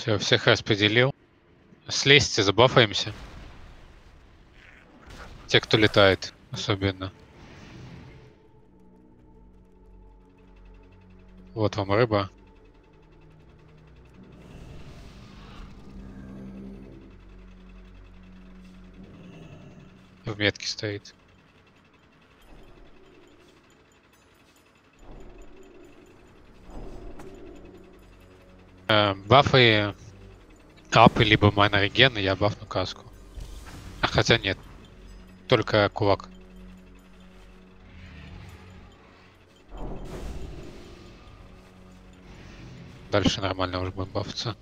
Все, всех распределил. Слезьте, забафаемся. Те, кто летает, особенно. Вот вам рыба. В метке стоит. Бафы апы, либо мана реген, я бафну каску. А хотя нет. Только кулак. Дальше нормально уже будем бафаться.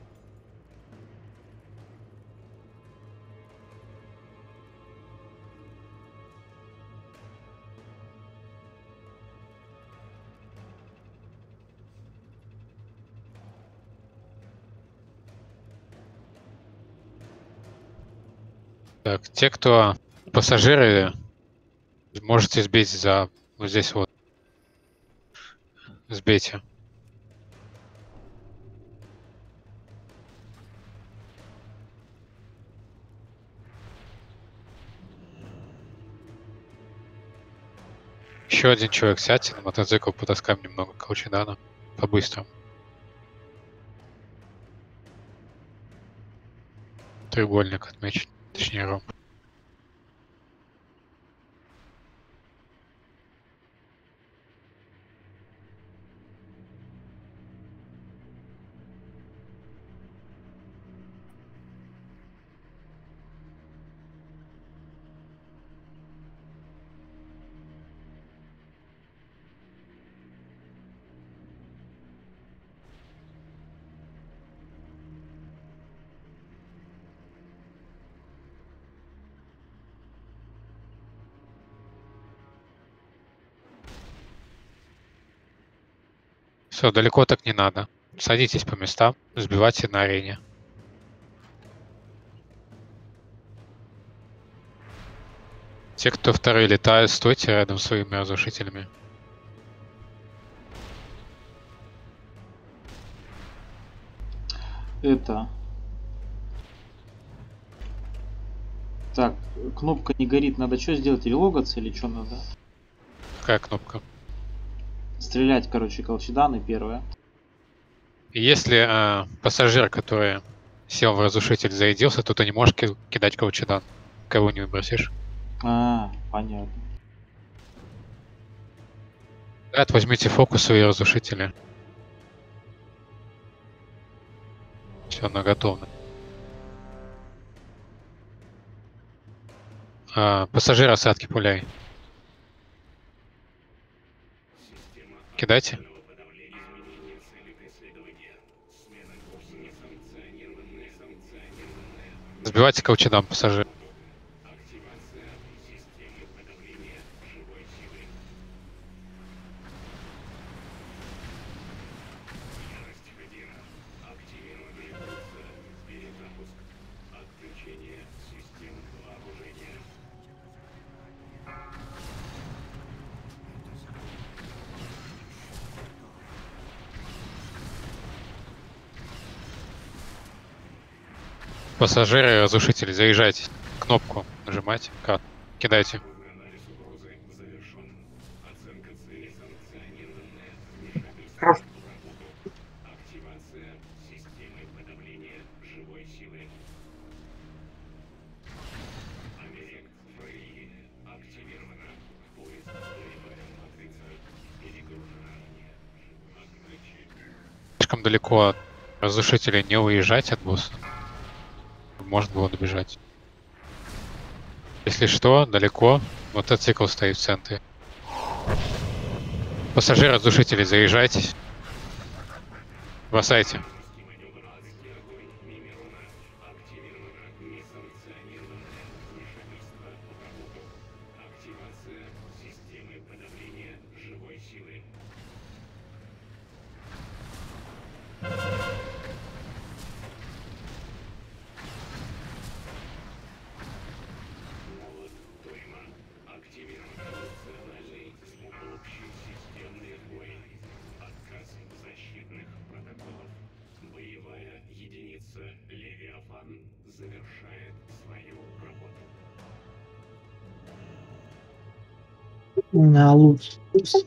Так, те, кто пассажиры, можете сбить за вот здесь вот. Сбейте. Еще один человек сядьте на мотоцикл, потаскаем немного колчедана. По-быстрому. Треугольник отмечен, точнее ромб. Все, далеко так не надо. Садитесь по местам, сбивайте на арене. Те, кто вторые летают, стойте рядом с своими разрушителями. Это. Так, кнопка не горит, надо что сделать? Релогаться или что надо? Какая кнопка? Стрелять, короче, колчеданы первое. Если пассажир, который сел в разрушитель, зарядился, то ты не можешь кидать колчедан. Кого не выбросишь. Понятно. Да, возьмите фокус свои разрушители. Все, на готово. Пассажир осадки пуляй. Кидайте. Сбивайте колчедан пассажир. Пассажиры и разрушители, заезжайте. Кнопку нажимайте, кидайте. Слишком далеко от разрушителей не уезжать от босса. Можно было добежать. Если что, далеко, мотоцикл стоит в центре. Пассажиры разрушители, заезжайтесь. Бросайте. На лут.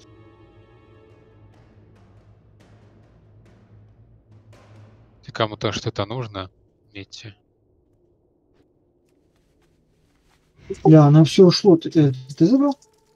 Если кому-то что-то нужно, видите. Бля, оно все ушло. Ты забрал?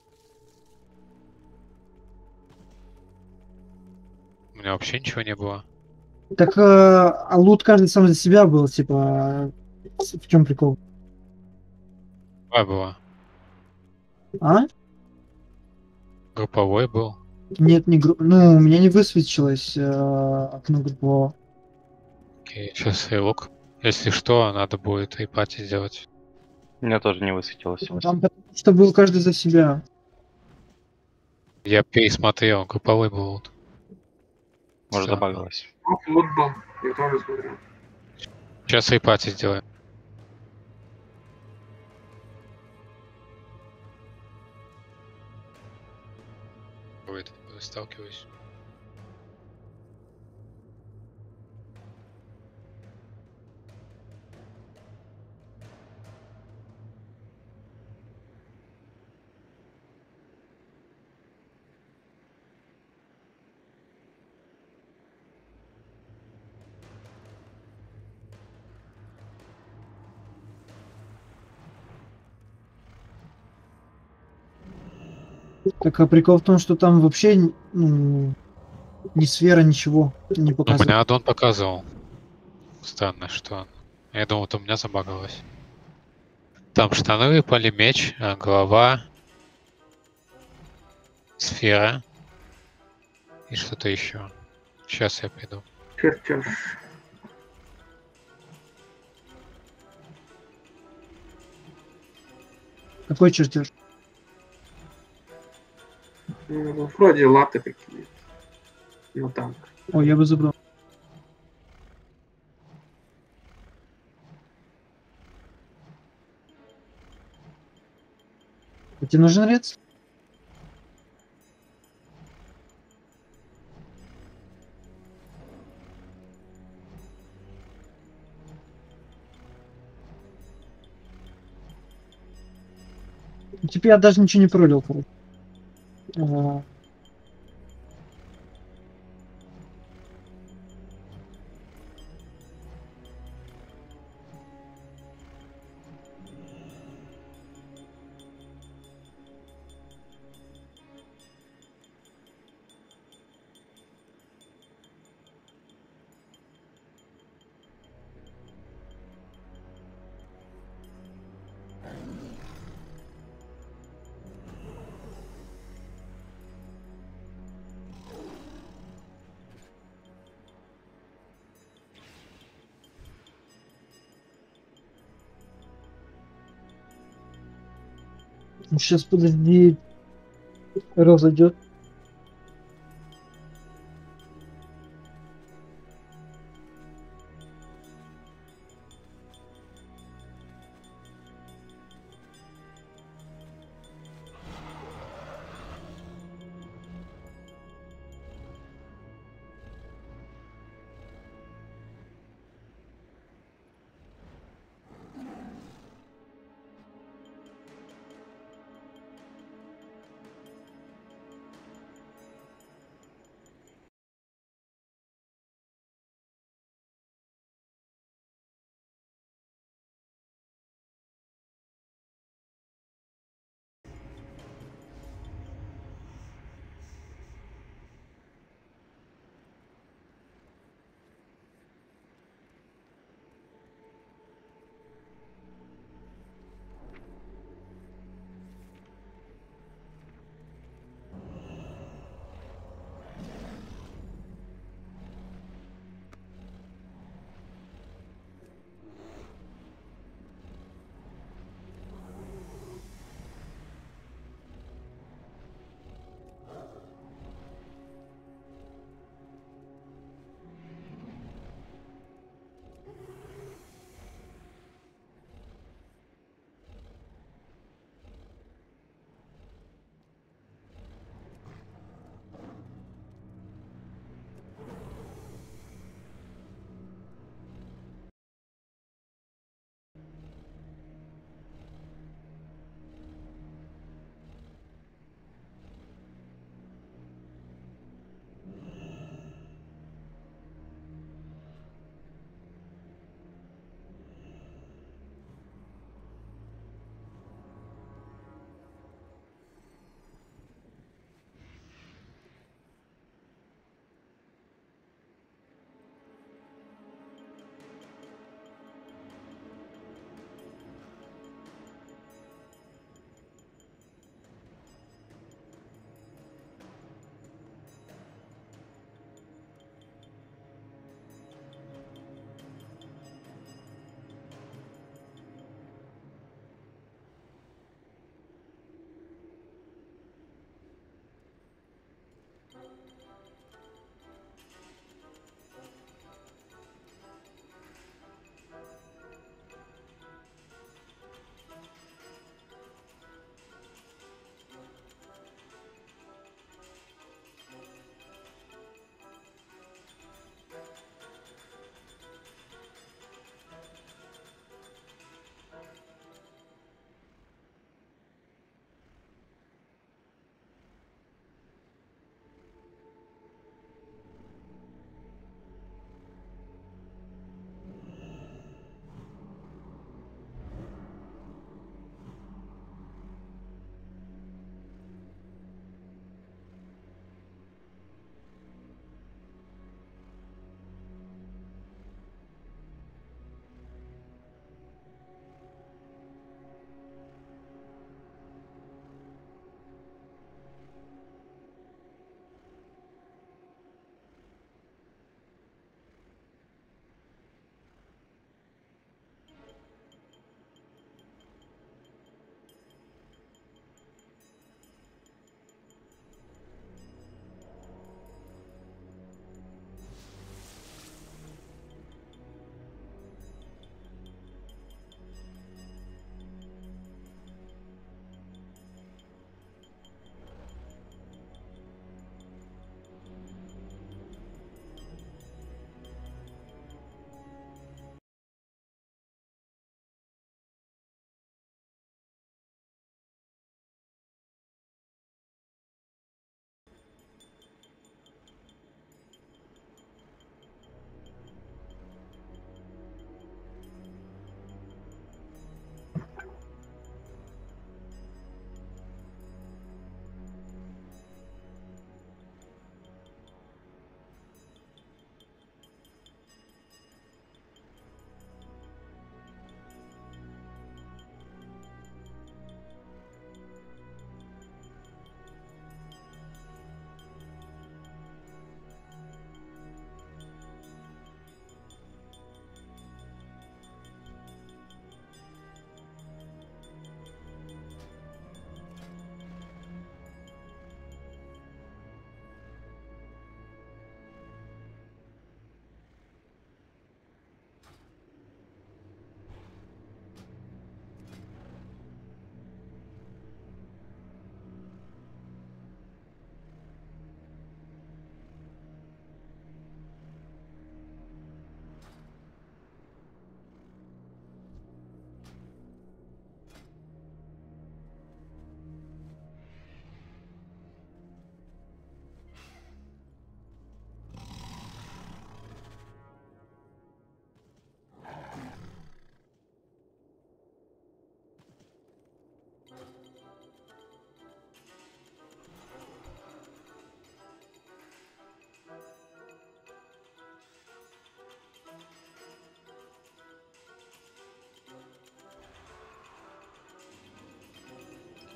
У меня вообще ничего не было. Так а лут каждый сам за себя был, типа. В чем прикол? Два было. А? Групповой был. Нет, не ну, у меня не высветилось окно группового. Окей, сейчас релок. Если что, надо будет репати сделать. У меня тоже не высветилось. Там потому что был каждый за себя. Я пересмотрел, групповой был. Вот. Может, Странно. забагалось. Лут был, я тоже смотрел. Сейчас репати сделаем. Ой, сталкиваюсь. Так а прикол в том, что там вообще ну, ни сфера, ничего не Ну, показывает. мне аддон показывал. Странно, что... Я думал, это у меня забагалось. Там штаны выпали, меч, голова, сфера и что-то еще. Сейчас я приду. Чертеж. Какой чертеж? Ну, вроде латы какие-то. Ну танк. Ой, я бы забрал. А тебе нужен рец? Типа я даже ничего не пролил, короче. Сейчас подожди. Роза идет.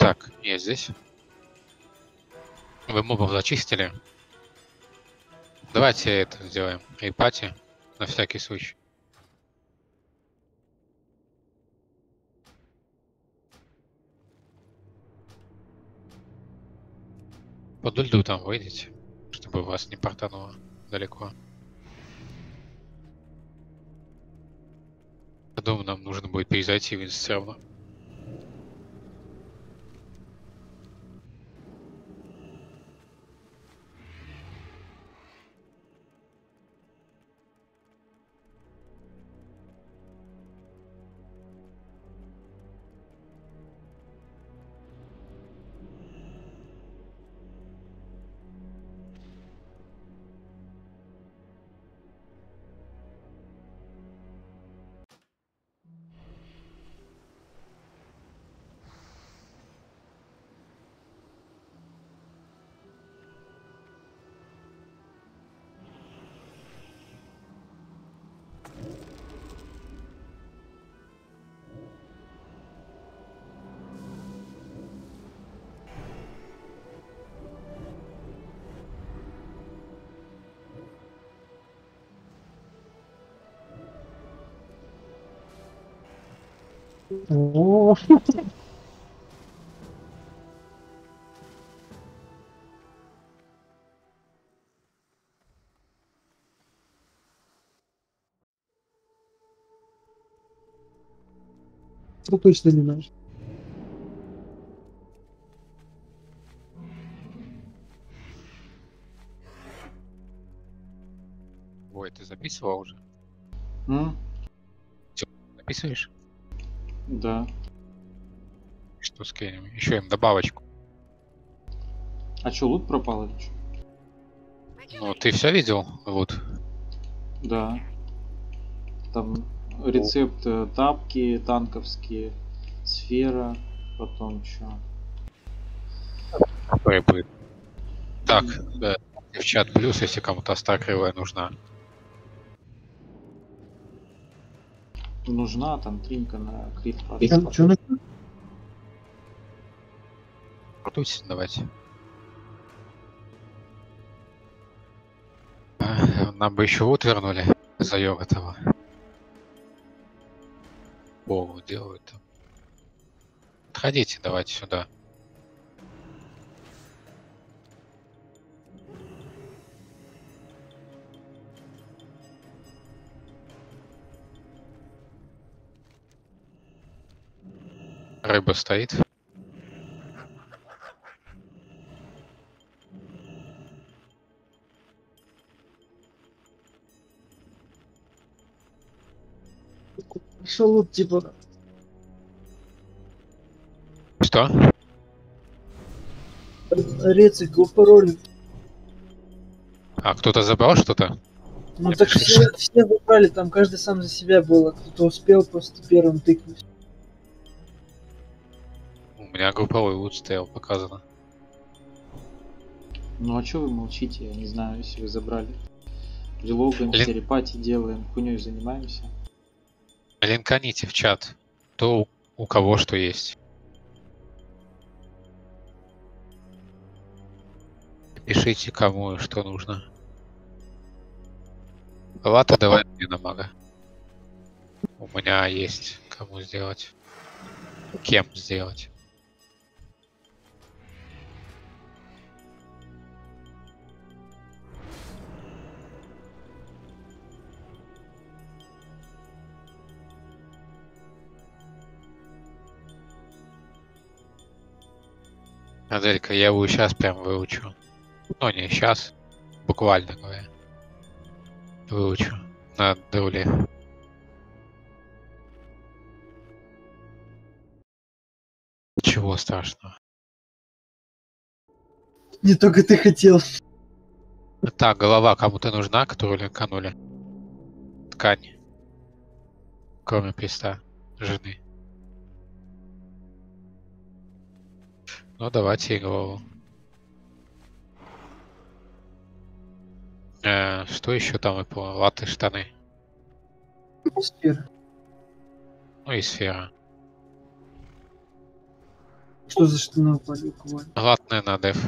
Так, я здесь. Вы мобов зачистили? Давайте это сделаем. Репати. На всякий случай. Под льду там выйдите, чтобы вас не портануло далеко. Я думаю, нам нужно будет перезайти в все равно. О, это точно не наш. Ой, ты записывал уже? М? Записываешь? Да. Что скинем? Еще им добавочку. А чё, лут пропал или чё? Ну, ты все видел, вот. Да. Там рецепт тапки танковские, сфера, потом чё? Какой будет? Так, да, в чат плюс, если кому-то остакривая нужна. Нужна там тринка на крит. Чё на- Крутуйся, давайте. Нам бы еще вот вернули за этого. Богу делают там. Подходите, давайте сюда. Рыба стоит. Шо лут, типа, Что? рецик его пароль. А кто-то забрал что-то? Ну Я так пришел. все забрали, там каждый сам за себя был, а кто-то успел просто первым тыкнуть. У меня групповой лут стоял, показано. Ну а чё вы молчите? Я не знаю, если вы забрали. Релогаемся, репати делаем, хуйней занимаемся. Линканите в чат. То у кого что есть. Пишите, кому и что нужно. Лата давай мне на мага. У меня есть кому сделать. Кем сделать. Аделька, я его сейчас прям выучу. Ну не сейчас, буквально говоря. Выучу на дуле. Чего страшного. Не только ты хотел. Так, голова кому-то нужна, которую линканули? Ткань. Кроме приста. Жены. Ну давайте и голову. Что еще там, я помню? Латы, штаны. Сфера. Ну и сфера. Что за штаны упали у кого? Главное на деф.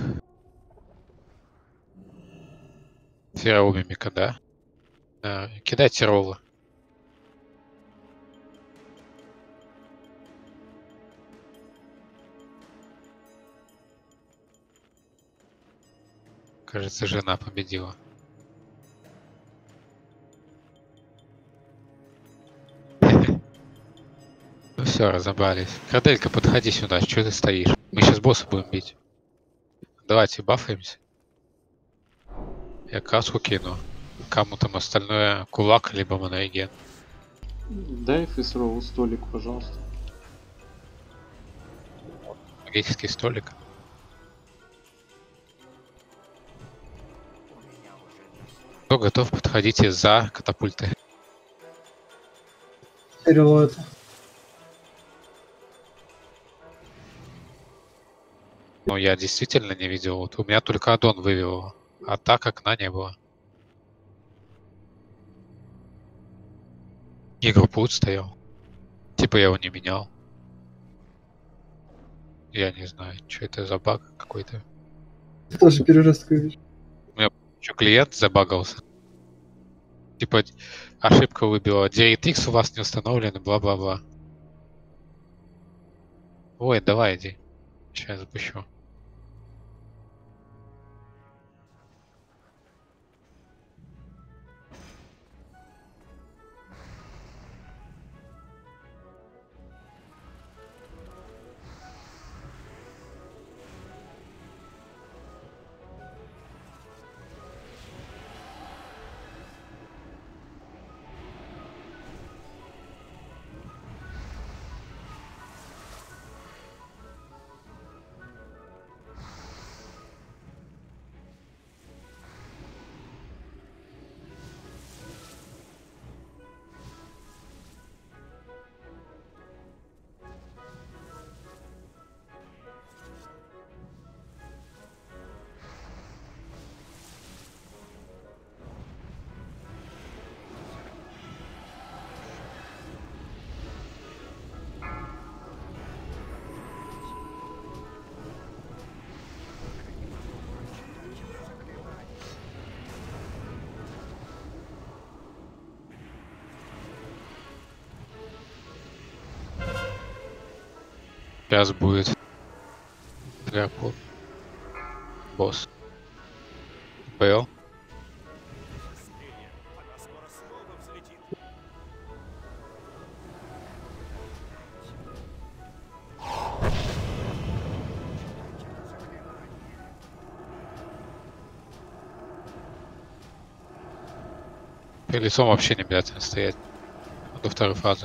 Фера мимика, да? Кидайте роллы. Кажется, жена победила. Ну все, разобрались. Краделька, подходи сюда, что ты стоишь? Мы сейчас босса будем бить. Давайте бафаемся. Я каску кину. Кому там остальное кулак, либо монореген. Дай фейсроу столик, пожалуйста. Магический столик. Кто готов, подходите за катапульты. Перелот. Ну, я действительно не видел. Вот у меня только аддон вывел его. А так окна не было. И группут стоял. Типа я его не менял. Я не знаю, что это за баг какой-то. Тоже первый раз такое вижу. Что клиент забагался. Типа ошибка выбила. DirectX у вас не установлен, бла-бла-бла. Ой, давай иди. Сейчас запущу. Сейчас будет Дракон. Босс. Бэл. Перед лицом вообще не обязательно стоять до второй фазы.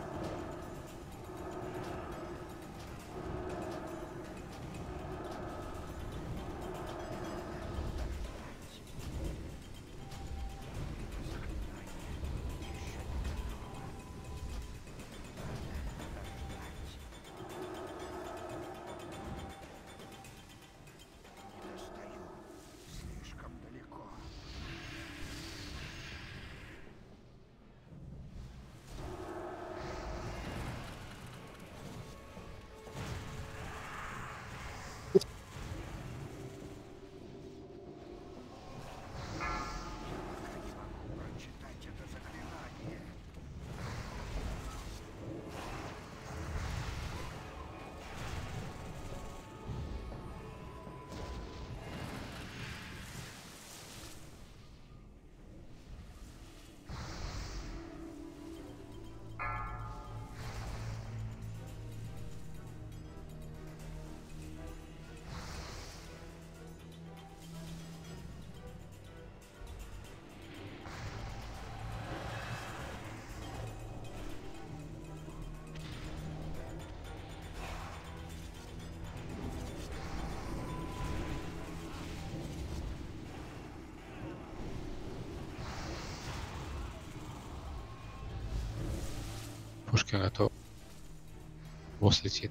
Пушка готова. Босс летит.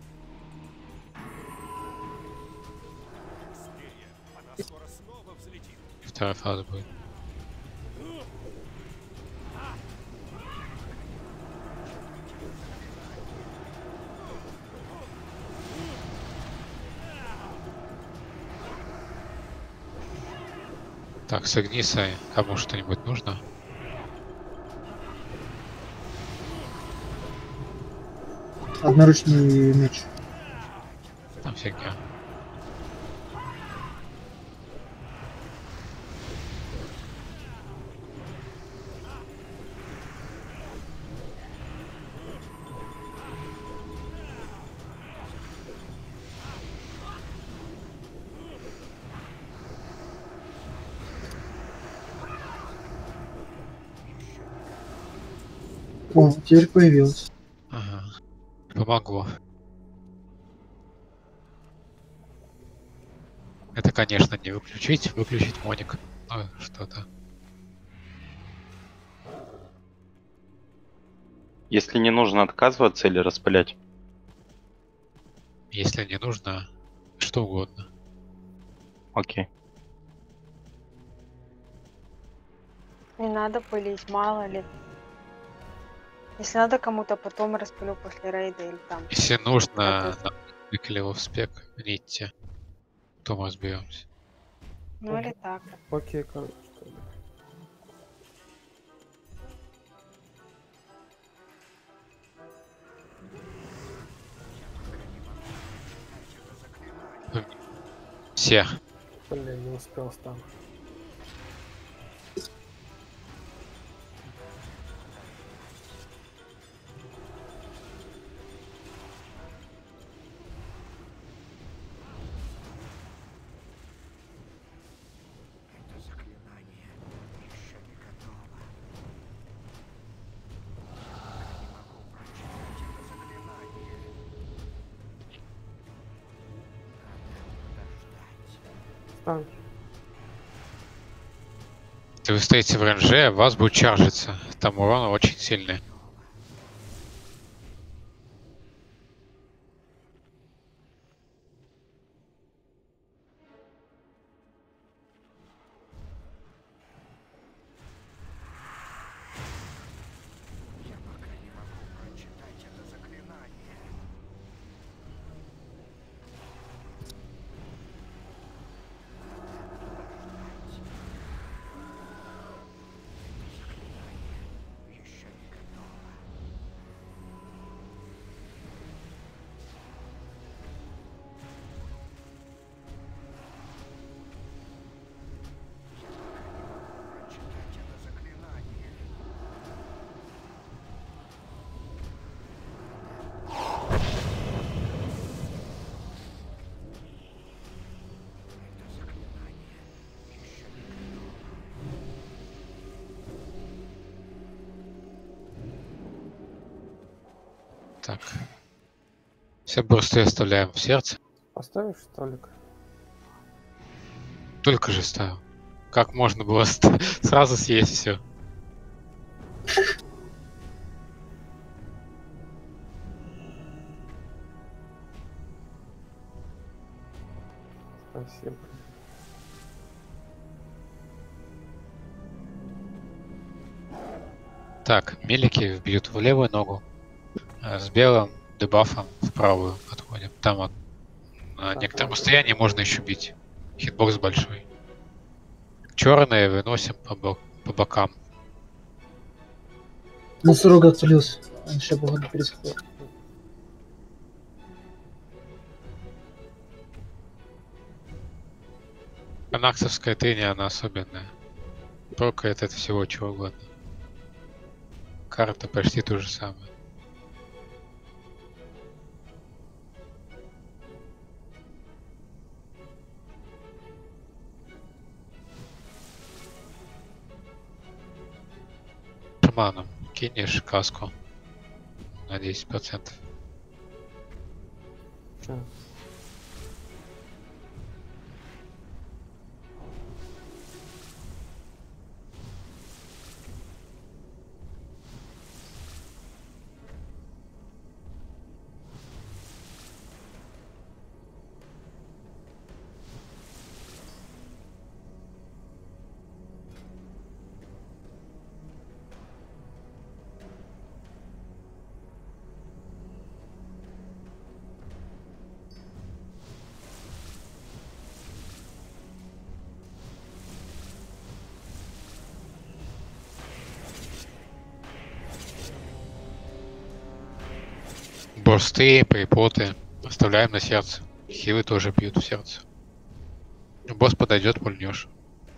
Вторая фаза будет. Так, с Игнисой. Кому что-нибудь нужно? Одноручный меч. Там фигня. О, теперь появилось. Ага. Помогло. Это, конечно, не выключить. Выключить моник. Ну, что-то. Если не нужно отказываться или распылять. Если не нужно, что угодно. Окей. Не надо пылить, мало ли. Если надо кому-то, потом распылю после рейда или там. Если нужно, Как викли в спек, нитте. Потом разберемся. Ну или так. Окей, короче. тогда. Все. Блин, не успел там. Стан. Если вы стоите в рейнже, вас будет чаржиться. Там урон очень сильный. Так. Все бурсты оставляем в сердце. Поставишь столик? Только же ставил. Как можно было сразу съесть все? Спасибо. Так, мелики вбьют в левую ногу. С белым дебафом в правую отходим. Там вот на Так, некотором ладно. расстоянии можно еще бить. Хитбокс большой. Черные выносим по бокам. Носорог отвалился. Он еще погода пересходит. Анаксовская тыня, она особенная. Прокает это всего чего угодно. Карта почти то же самое. Шаманом кинешь каску на 10%. Чё? Бурсты, припоты оставляем на сердце. Хилы тоже бьют в сердце. Босс подойдет, пульнешь.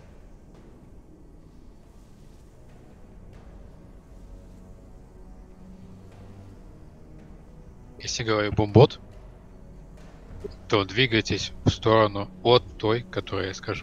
Если говорю бомбот, то двигайтесь в сторону от той, которую я скажу.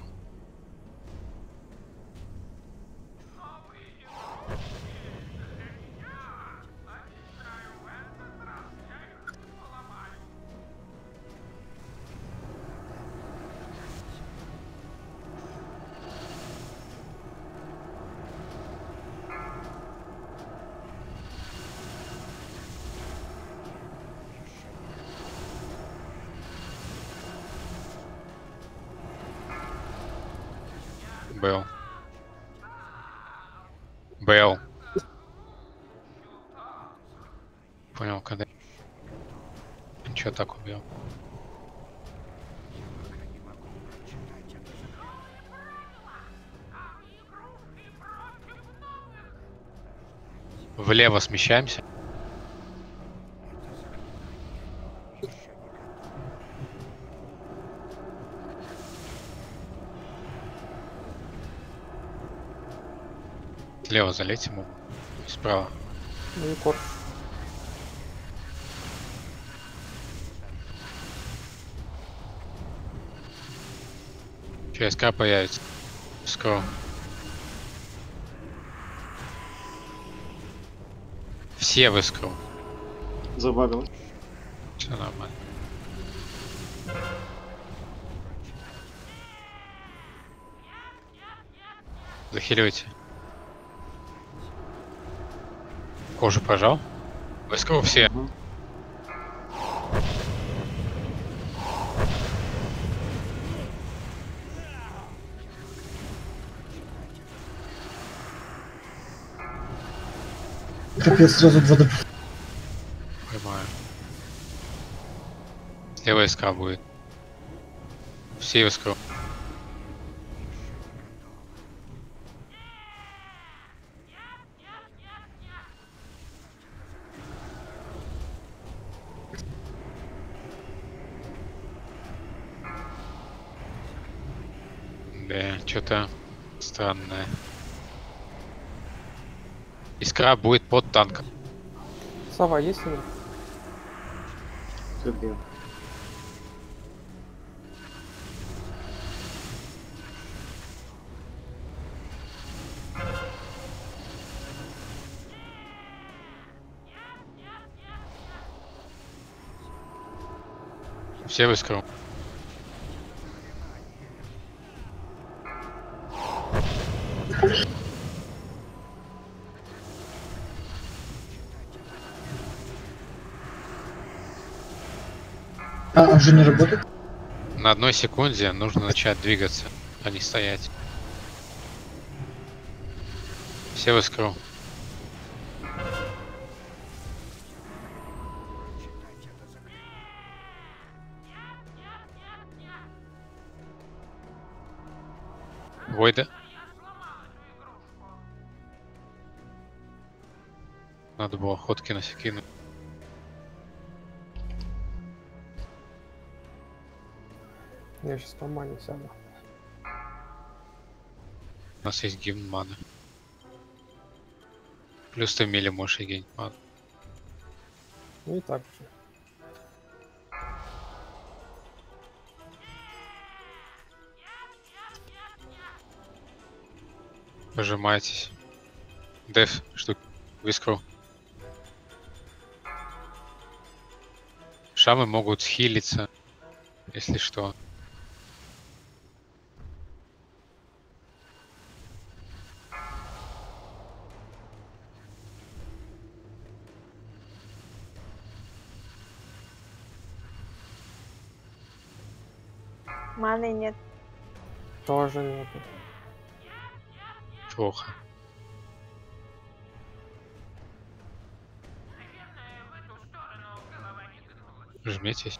Был. Был. Понял, когда... Ничего, так убил. Влево смещаемся. Слева залезть ему. Справа. Ну и корж. Через К появится. Скоро. Все в искру. Забагалось. Все нормально. Захиливайте. Кожу пожал. В искру все. Мгм. Капец, сразу два доп. Понимаю. Слева искра будет. Все в искру. Да, что-то странное. Искра будет под танком. Сова есть или? КГ. Все в искру. А, он же не работает? На 1 секунде нужно начать двигаться, а не стоять. Все в искру. Войда. Надо было ходки на секину. Я сейчас по мане сяду. У нас есть гимн маны. Плюс ты мили можешь и гинь ману. Ну и так же. Пожимайтесь. Деф, штук. В искру. Шамы могут схилиться, если что. Маны нет. Тоже нету. Плохо. Жметесь.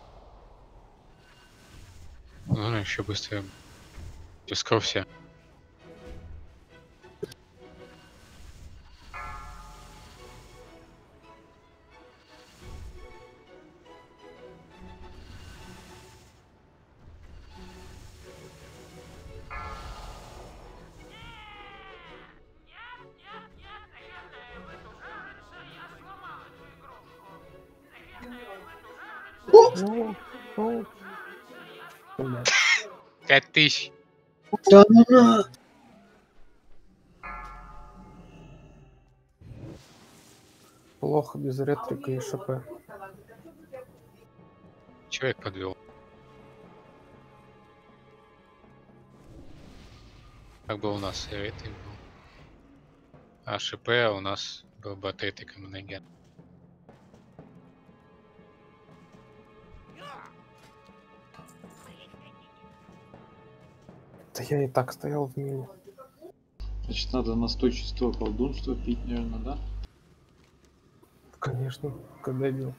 Ну, еще быстрее. Искру все. Ну, блядь. 5000. Да ну на! Плохо без ретрика и ШП. Человек подвел. Как бы у нас и ретрик был. А ШП у нас был бы от ретрика моноген. Да я и так стоял в миле. Значит, надо настойчивого колдунства пить, наверное, да? Конечно, когда бил.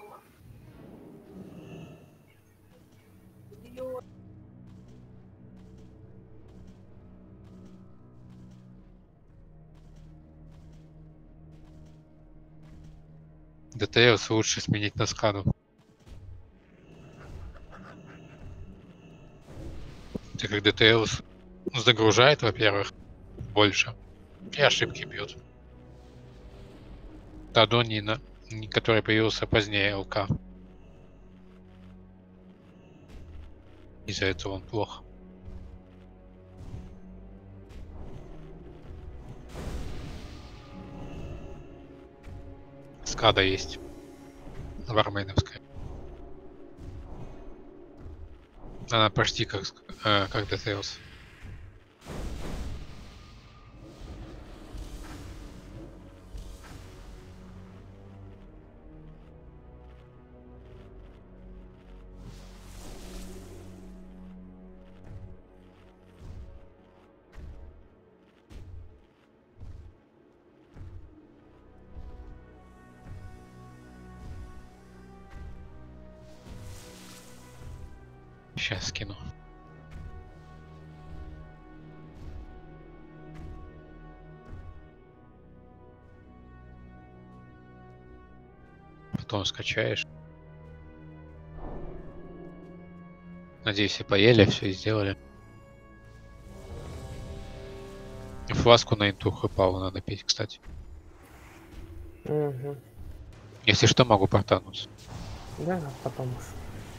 ДТС лучше сменить на скаду. Так как ДТС загружает, во-первых, больше. И ошибки бьет. Тадони, который появился позднее ЛК. Из-за этого он плохо. Скада есть. Вармейновская. Она почти как ДТС. Сейчас скину. Потом скачаешь. Надеюсь, все поели, все сделали. Фласку на инту хпау надо пить, кстати. Угу. Если что, могу портануться. Да, потом уж.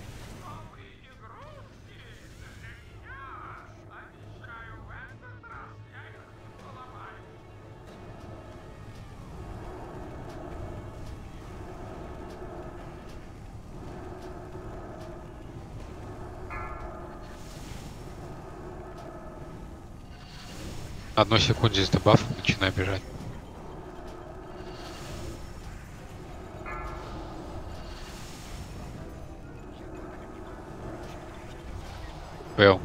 На одной секунде с дебафом начинаю бежать. Был.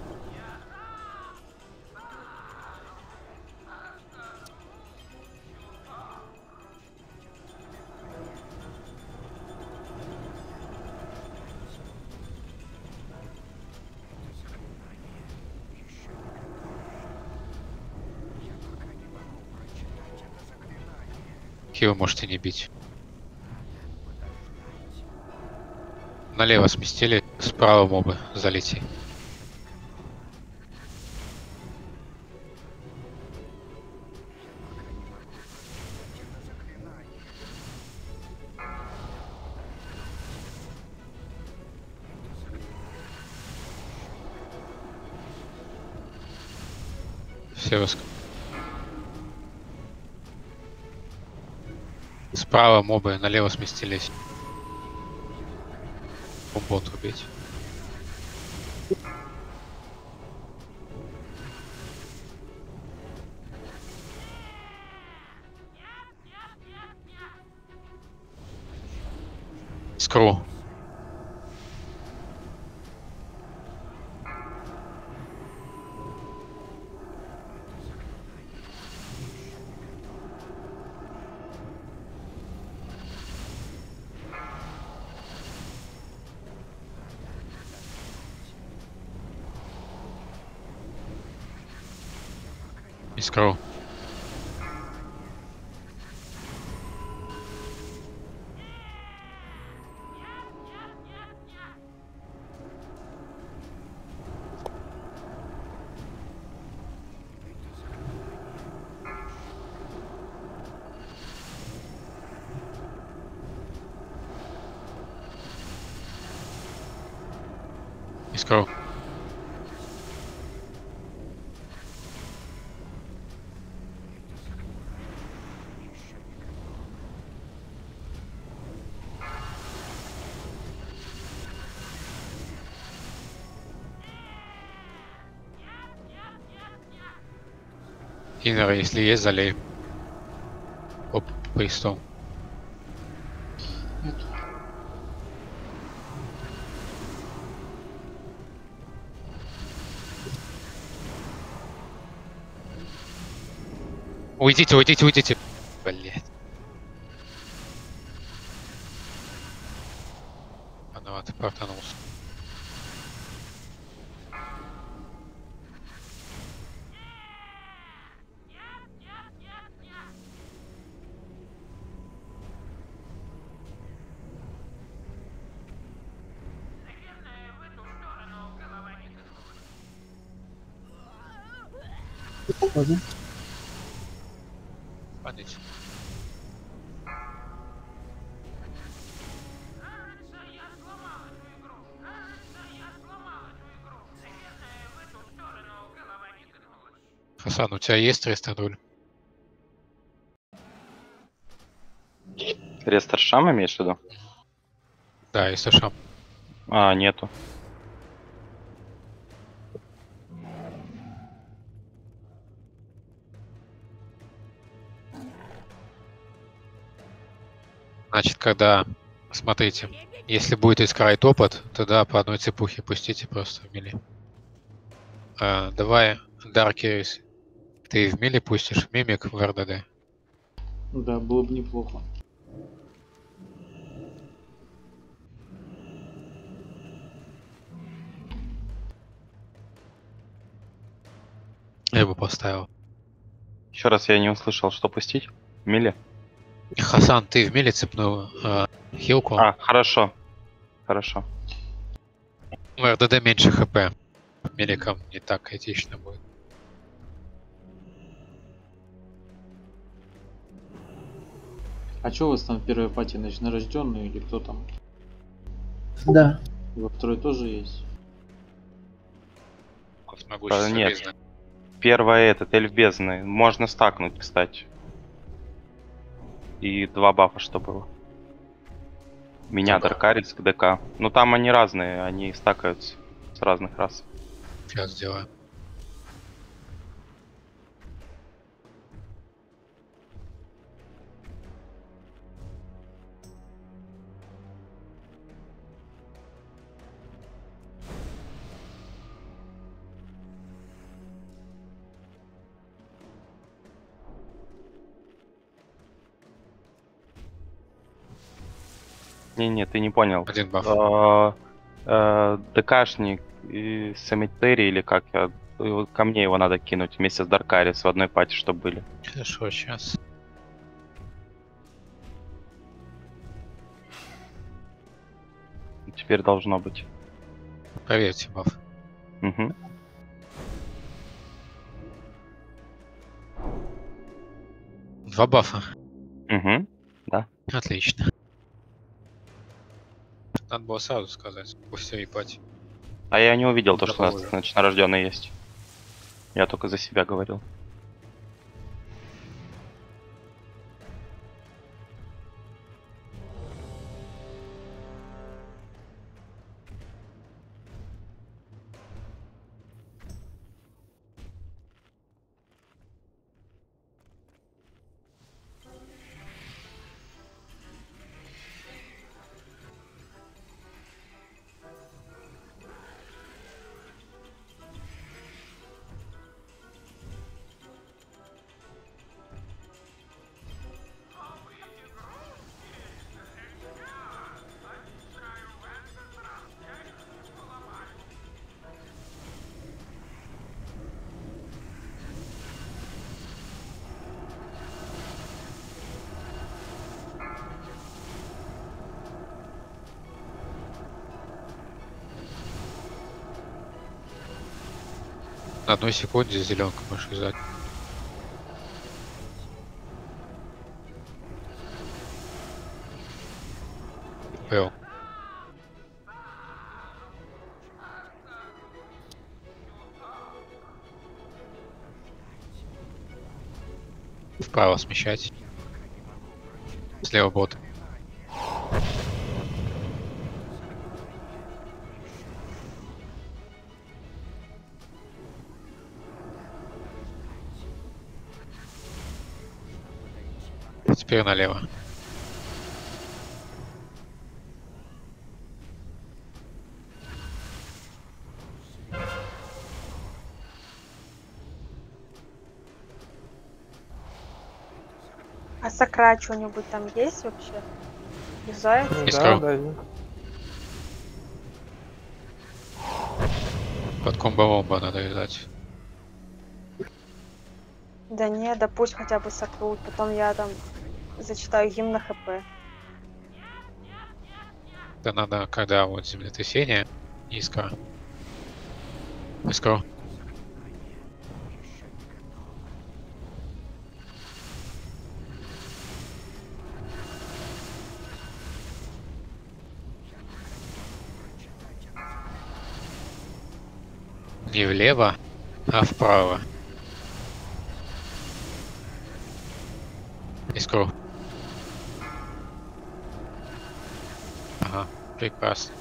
Вы можете не бить. Налево сместили, справа мобы залети. Все воск... Справа мобы, налево сместились. Бот убить. Скру. Искру. Искру. Иннер, если есть, залей. Оп, пристом. Нету. Уйдите, уйдите, уйдите. Блять. Виноват, портанулся. Ладно. Падайте. Хасан, у тебя есть 300 Рестор Шам имеешь в виду? Да, есть шам. А, нету. Значит, когда... Смотрите, если будет искрать опыт, тогда по одной цепухе пустите просто в мили. Давай, Dark Iris. Ты в мили пустишь, мимик в РДД. Да, было бы неплохо. Я бы поставил. Еще раз я не услышал, что пустить. Мили? Хасан, ты в мили цепную хилку. А, хорошо. Хорошо. В РДД меньше хп. Миликом не так критично будет. А что у вас там в первой пати, ночнорожденные или кто там? Да. И во второй тоже есть? Могущество нет. бездны. Первое этот, эльф бездны. Можно стакнуть, кстати. И 2 бафа, что было. Меня, Ага. Даркарис к ДК. Ну там они разные, они стакаются с разных рас. Сейчас сделаем. Не-не, ты не понял. Один баф. ДКшник и Cemetery или как я... Ко мне его надо кинуть вместе с Даркарис в одной пати, чтобы были. Хорошо, сейчас. Теперь должно быть. Проверьте баф. Угу. Два бафа. Угу. Отлично. Надо было сразу сказать. Пусть и пати. А я не увидел то, Да, что у нас похоже. ночнорожденный есть. Я только за себя говорил. На одной секунде зеленку можешь взять. Был. Вправо смещать. Слева бот. Теперь налево. А Сакра что-нибудь там есть вообще? Юзает? Ну, Искал. да, да. Под комбо-вомбо надо юзать. Да не, да пусть хотя бы Сакру, потом я там зачитаю гимн на ХП. Это надо, когда вот землетрясение низко. Искал. Не влево, а вправо. Искру. Ага, прекрасно.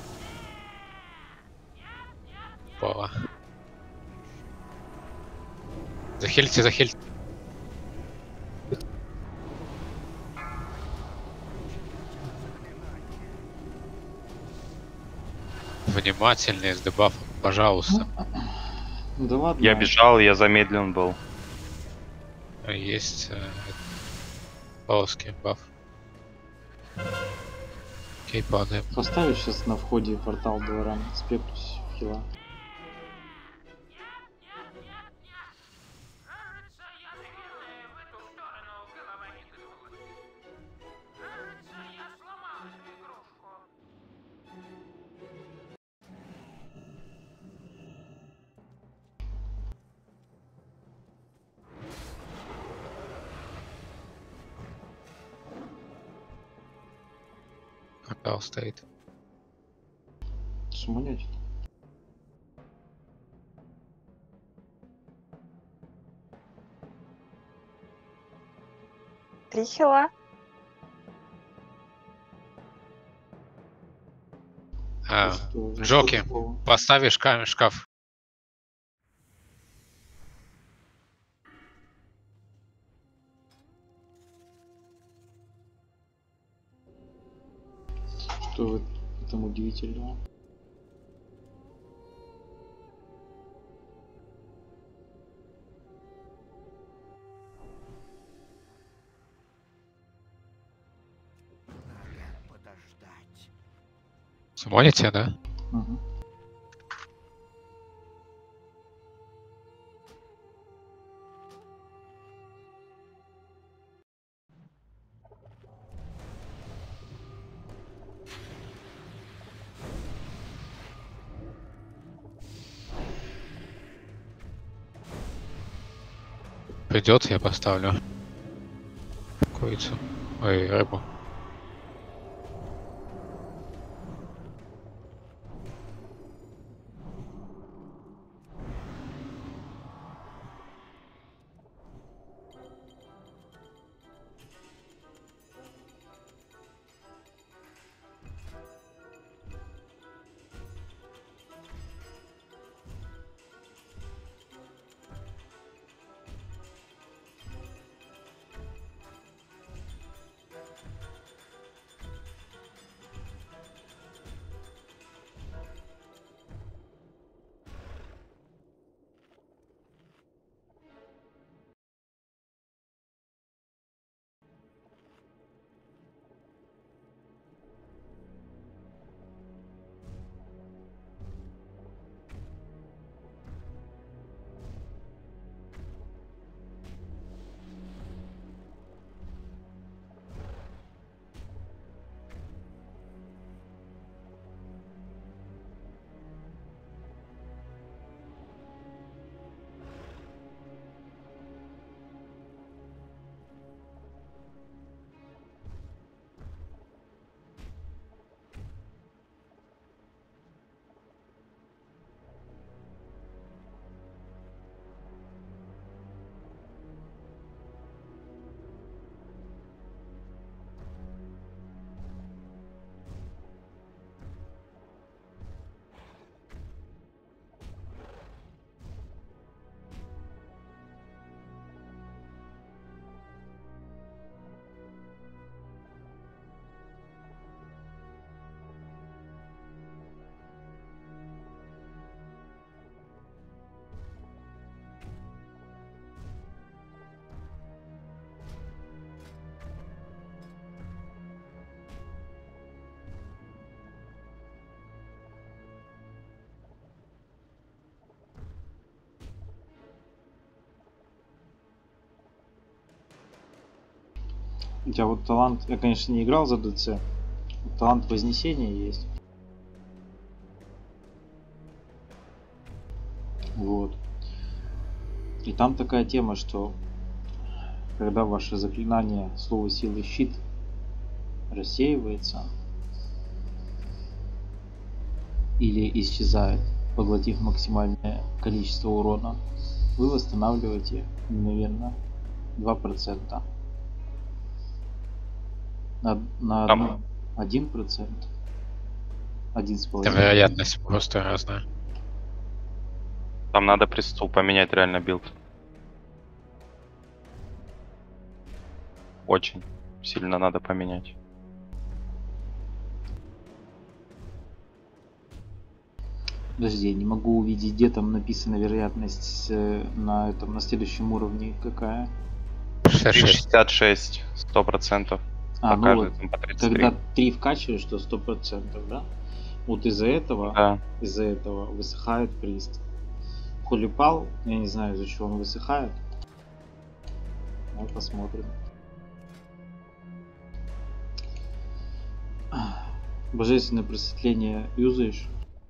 Попало. Захильте, захильте. Внимательнее с дебафом, пожалуйста. Ну да ладно. Я бежал, я замедлен был. Есть полоски баф. Окей, падаем. Поставишь сейчас на входе портал дворам, спектус хила. Портал стоит. Шуманете. Три хила? Джоки, поставишь шкаф. Что в этом удивительного? Сумоните, да? Угу. Придет, я поставлю курицу. Ой, рыбу. У тебя вот талант, я, конечно, не играл за ДЦ, талант Вознесения есть. Вот. И там такая тема, что когда ваше заклинание слово силы щит рассеивается или исчезает, поглотив максимальное количество урона, вы восстанавливаете мгновенно 2%. На Там- 1%. 1,5%. Там вероятность просто разная. Там надо при стул поменять реально билд. Очень сильно надо поменять. Подожди, я не могу увидеть, где там написана вероятность на следующем уровне какая. 66. 66, 100%. А, По ну вот, каждой, там по 33. когда 3 вкачиваешь, то 100%, да? Вот из-за этого Да. высыхает прист. Холипал, я не знаю, из-за чего он высыхает. Ну, посмотрим. Божественное просветление юзаешь?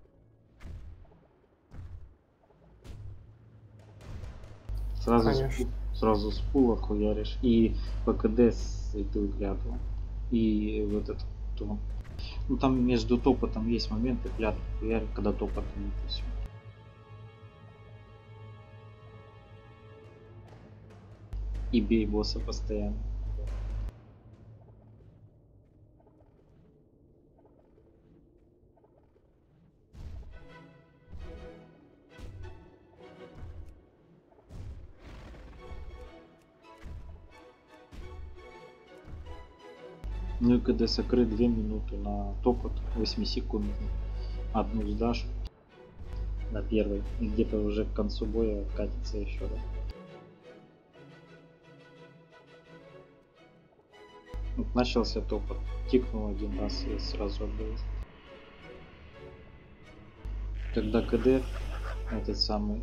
Конечно. Сразу с пула хуяришь. И ПКД святую клятву. И вот этот то. Ну там между топотом есть моменты клятвы хуярь, когда топот нет и все. И бей босса постоянно. Ну и когда сокры 2 минуты на топот 8 секунд, одну сдашь на первой, и где-то уже к концу боя откатится еще раз. Вот начался топот, тикнул один раз и сразу отбыл. Когда КД, этот самый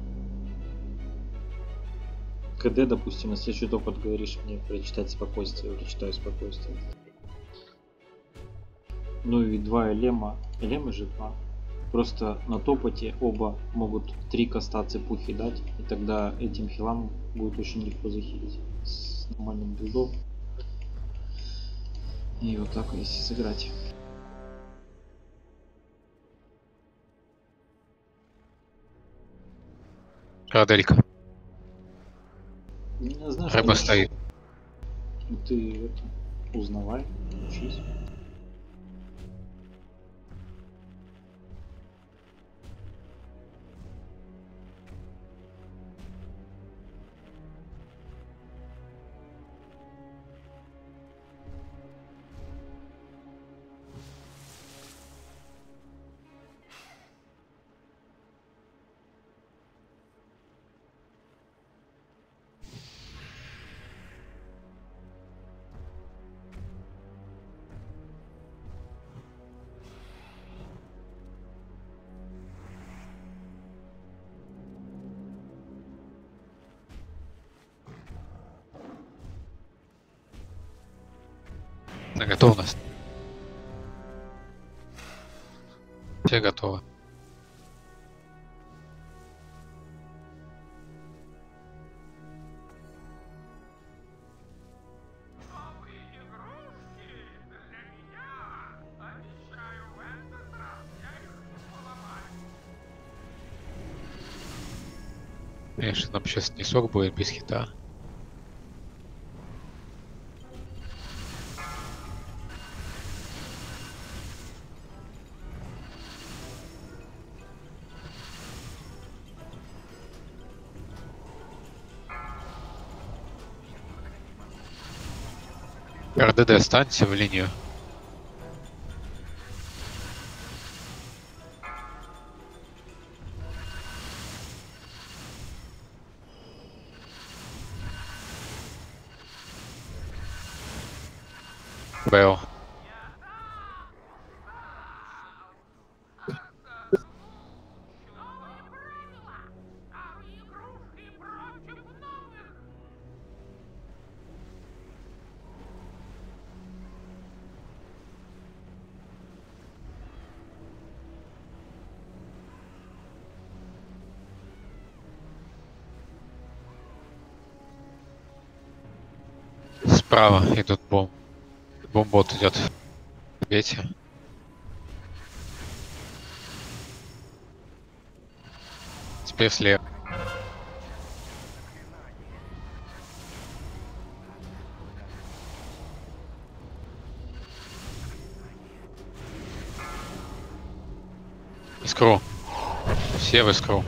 КД, допустим, на следующий топот говоришь мне прочитать спокойствие, я прочитаю спокойствие. Ну и два элема, элемы же два. Просто на топоте оба могут 3 коста цепухи дать, и тогда этим хилам будет очень легко захилить с нормальным билдом. И вот так если сыграть. Раделька. Не знаю, Рыба что стоит. ты это, узнавай, учись. На готовность. Все готовы. Конечно, нам сейчас не сок будет без хита. РДД, станьте в линию. Бэл. Справа идут бомб. Бомбот идет. Бейте. Теперь слева. Искру. Все в искру.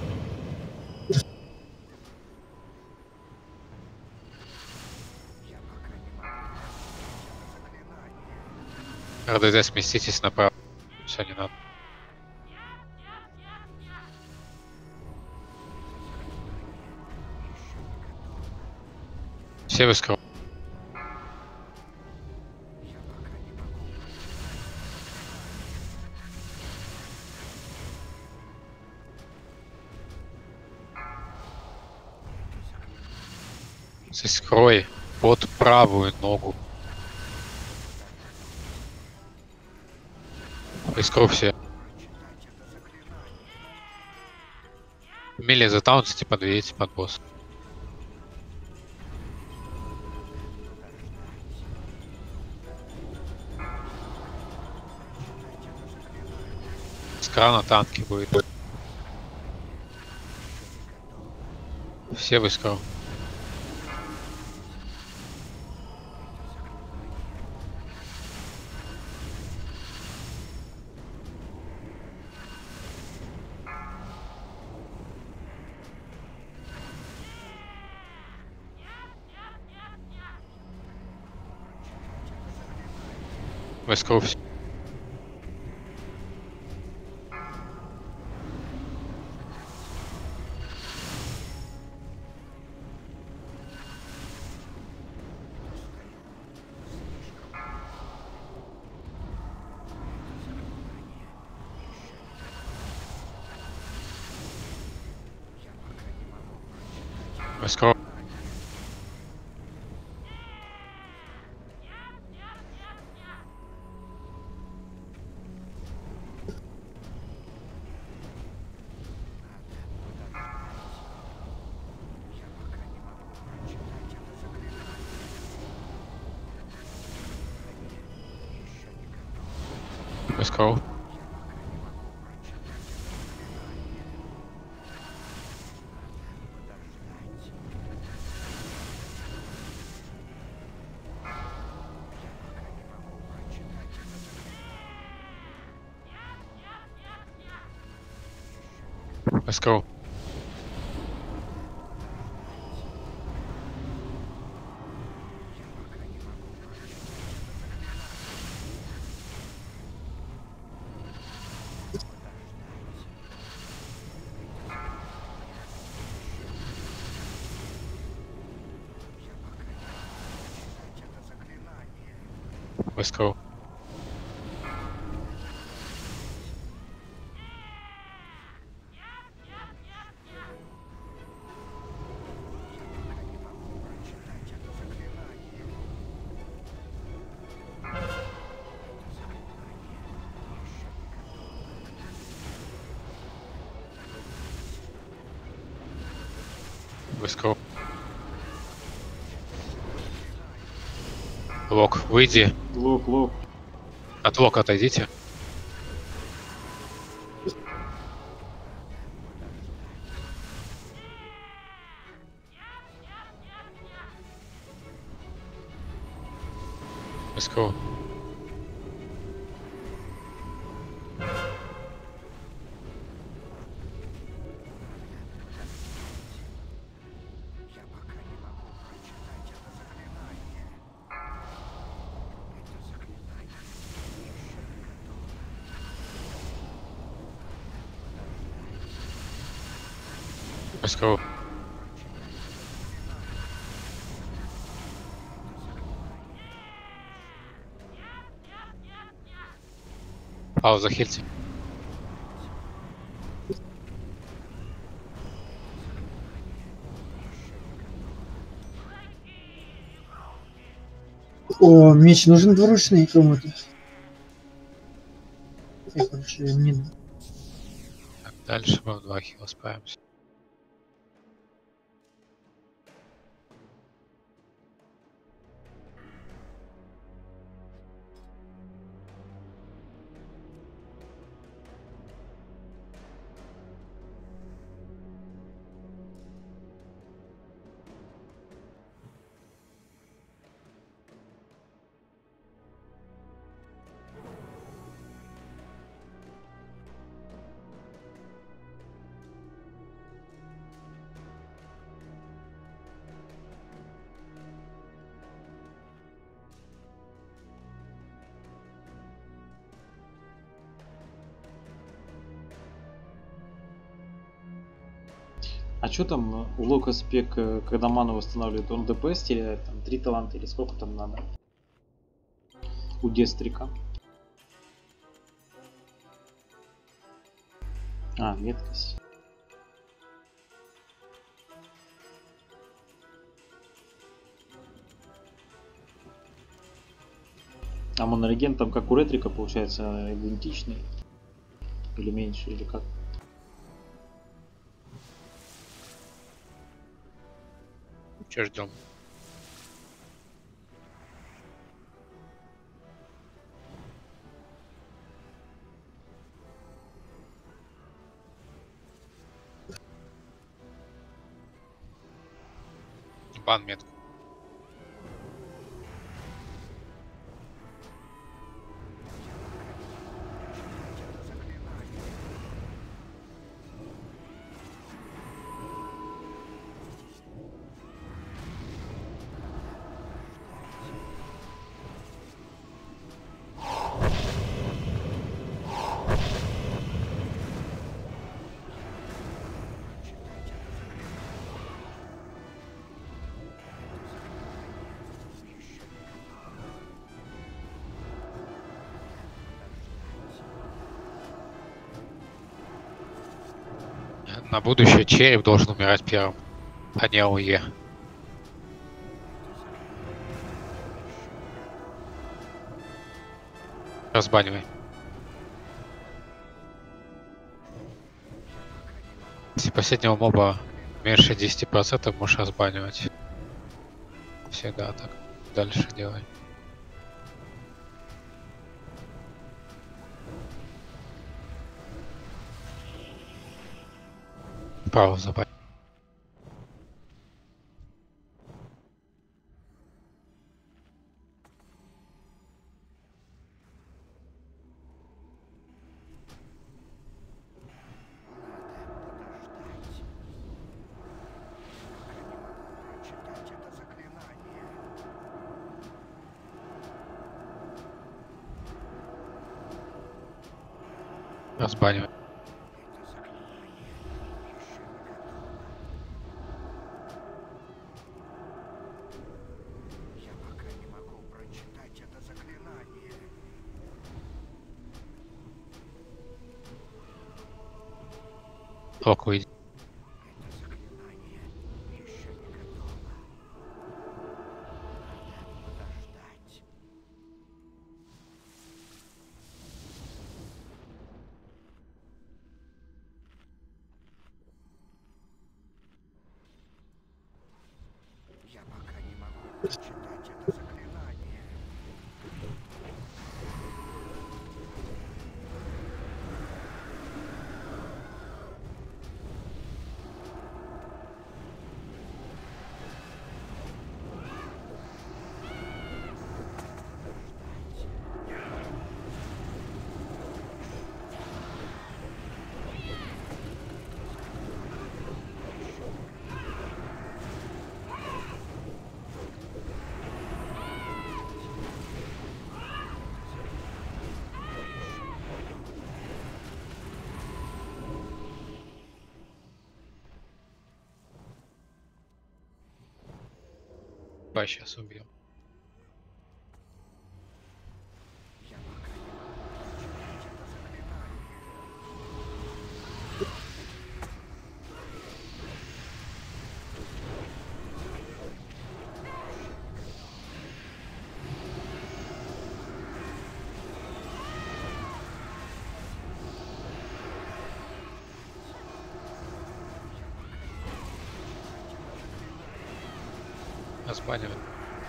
РДЗ, сместитесь направо. Все, не надо. Все в искру. С искрой под правую ногу. Искру все. Мили затаунсите, подведите под босс. С крана танки будет. Все в искру. В искру все. В искру. В искру. В искру. В искру. В искру. Лок, выйди. Лок, лок. От лока отойдите. В искру. В искру. Пауза, хильте. О, меч нужен двуручный кому-то. Я, короче, не... Так, дальше мы в 2 хила справимся. А что там у Лока спек, когда ману восстанавливает, он ДПС теряет, там 3 таланта или сколько там надо? У Дестрика. А, меткость. А монореген там как у Ретрика получается идентичный? Или меньше, или как? Че ждем? Бан метку. На будущее череп должен умирать первым, а не АОЕ. Разбанивай. Если последнего моба меньше 10%, можешь разбанивать. Всегда так. Дальше делай. Право забанить. Разбанивай. Лок выйди. Давай сейчас убьем. Разбанивай.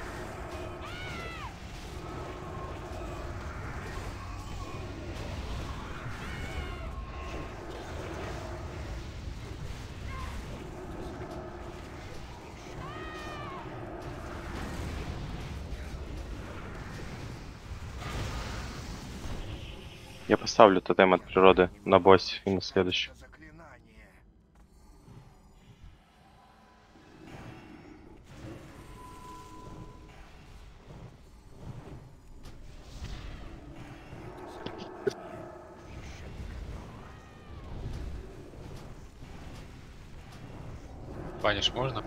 Я поставлю тотем от природы на боссе и на следующий. Банишь можно?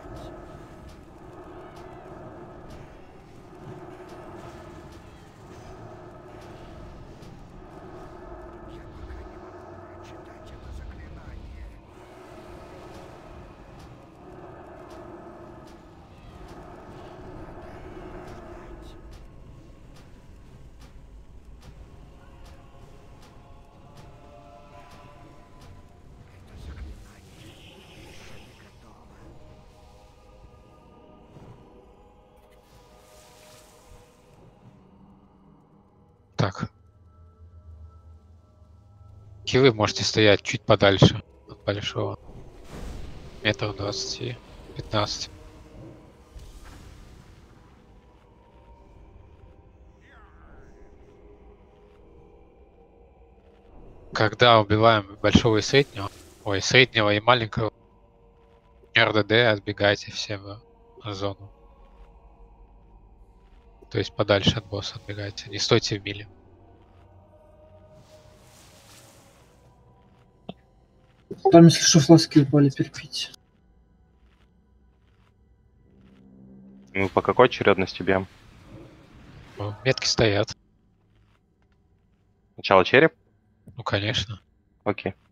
Так. Вы можете стоять чуть подальше от большого. Метров 20-15. Когда убиваем большого и среднего, ой, среднего и маленького, РДД, отбегайте все в зону. То есть подальше от босса отбегайте, не стойте в миле. Там, если что, фласки упали, перепить. Мы по какой очередности бьем? Ну, метки стоят. Сначала череп? Ну, конечно. Окей.